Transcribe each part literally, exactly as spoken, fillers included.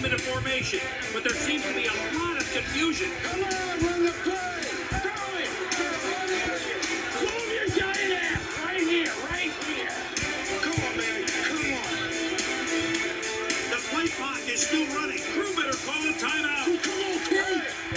into formation, but there seems to be a lot of confusion. Come on, run the play! Throw it! Move your giant ass! Right here, right here! Come on, man, come on! The play clock is still running. Crew better call a timeout. Come on, crew!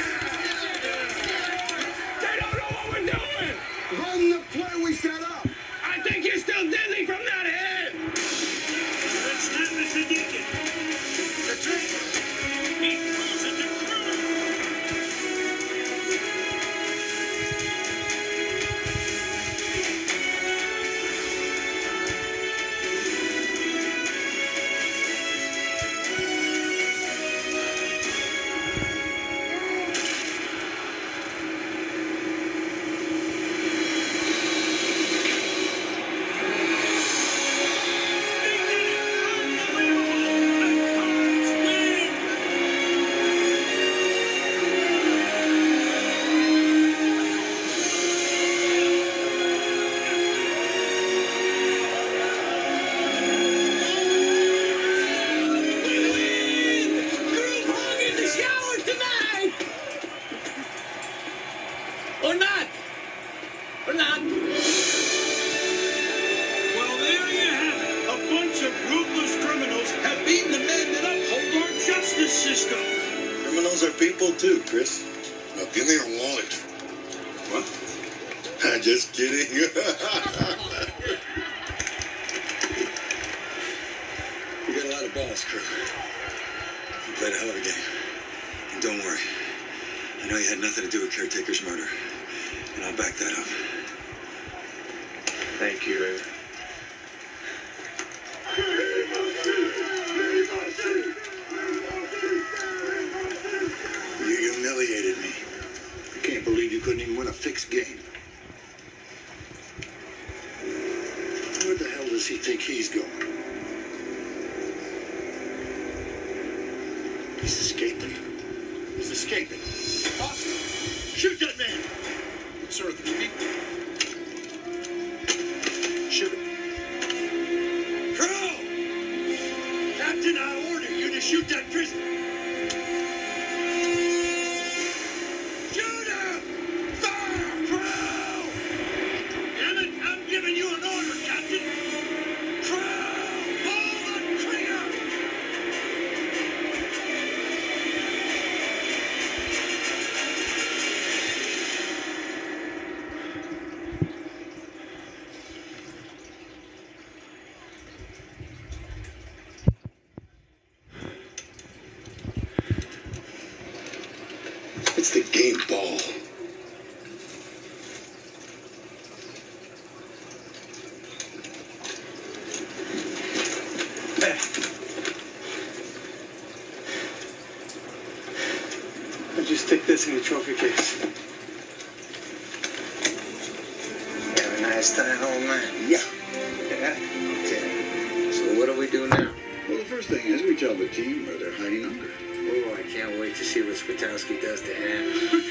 They don't know what we're doing! Run the play we set up! I think you're still dizzy from that hit! Let's not miss a Deacon. The trick. He throws it to Crew. Or not! Or not! Well, there you have it. A bunch of ruthless criminals have beaten the men that uphold our justice system. Criminals are people too, Chris. Now give me your wallet. What? I'm just kidding. You got a lot of balls, Crew. You played a hell of a game. And don't worry. I know you had nothing to do with Caretaker's murder. And I'll back that up. Thank you, Ray. You humiliated me. I can't believe you couldn't even win a fixed game. Where the hell does he think he's going? He's escaping. He's escaping. Austin, shoot that man! Sir, the chief. Shoot him. Crow! Captain, I order you to shoot that prisoner. Shoot him! Fire! Crow! Damn it, I'm giving you an order, Captain. Crow! Pull the trigger! It's the game ball. I'll just stick this in the trophy case. Have a nice time, old man. Yeah. Yeah? Okay. So what do we do now? Well, the first thing is we tell the team where they're hiding under. Oh, I can't wait to see what Spitowski does to Ann.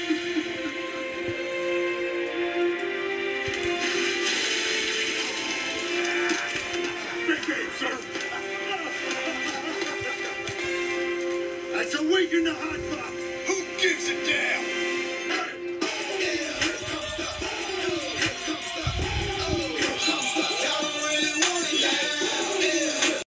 Big game, sir. That's a week in the hot box. Who gives a damn?